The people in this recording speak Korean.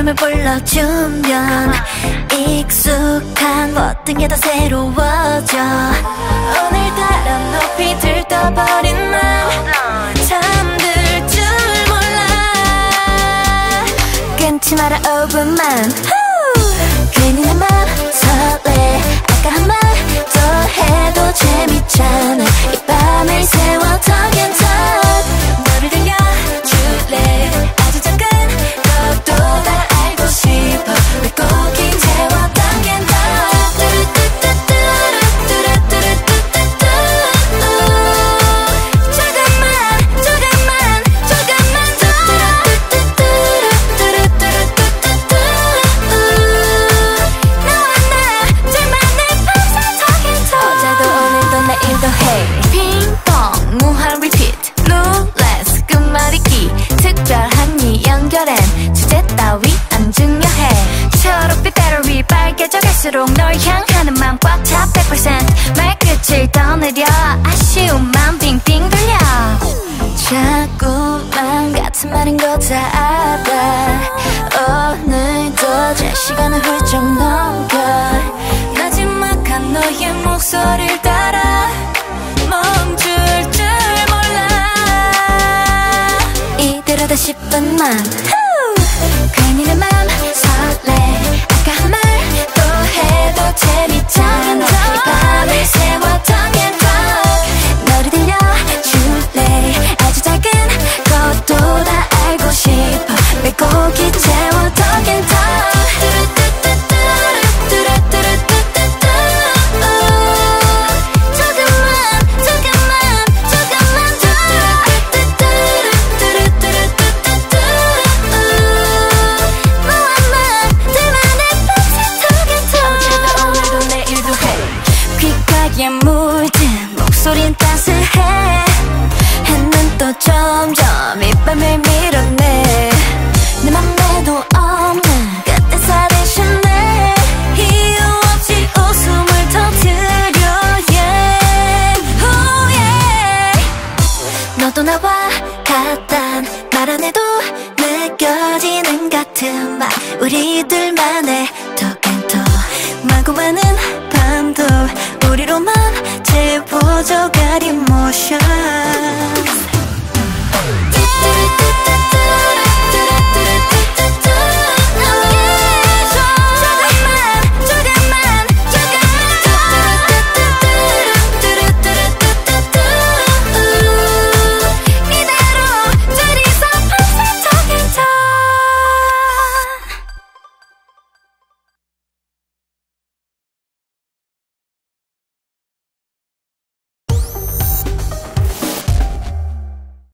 이름을 불러주면 익숙한 모든 게 다 새로워져. 오늘따라 높이 들떠버린 난 잠들 줄 몰라. 끊지 마라 5분만. 괜히 내 맘 설레. 아까 한 말 더 해도 재밌잖아. 이 밤을 세워 talk and talk. 너를 들려줄래. 아주 작은 것도 다 알고 싶어. 왜 꼭 이제와 talk and talk. 조금만 더. 너와 나 둘만의 밤새 talk and talk. 어제도 오늘도 내일도 해. 핑퐁 무한 리피트 룰렛스 끝말잇기. 특별한 이 연결엔 주제 따위 안 중요해. 초록빛 배터리 빨개져 갈수록 널 향하는 맘 꽉 차 100%. 말끝을 떠내려 아쉬움만 빙빙 돌려. 자꾸만 같은 말인 거 다 알아. 오늘도 제 시간을 훌쩍 넘겨. 마지막한 너의 목소리를 따라 멈출 줄 몰라. 이대로다 10분만. 괜히 내 맘 설레. 아까 한 말 또 해도 재밌잖아. 이 밤을 세워 talk and talk. 너를 들려줄래. 아주 작은 것도 다 알고 싶어. 왜 꼭 이제와 talk and talk. 귓가에 물든 목소린 따스해. 해는 또 점점 입밤을 밀어내. 내 맘에도 없는 그때 살이시네. 이유 없이 웃음을 터뜨려 yeah. Oh yeah. 너도 나와 같단 말 안 해도 느껴지는 같은 말. 우리들만의 talk and talk. 마구 많은 밤도 우리로만 채워져 가린 모션.